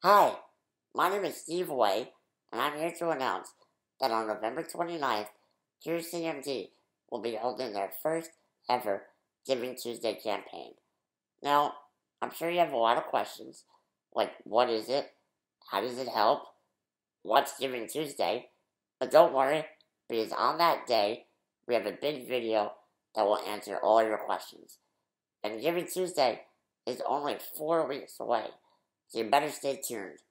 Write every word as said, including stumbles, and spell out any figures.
Hi, my name is Steve Way, and I'm here to announce that on November twenty-ninth, Cure C M D will be holding their first ever Giving Tuesday campaign. Now, I'm sure you have a lot of questions, like what is it? How does it help? What's Giving Tuesday? But don't worry, because on that day, we have a big video that will answer all your questions. And Giving Tuesday is only four weeks away, so you better stay tuned.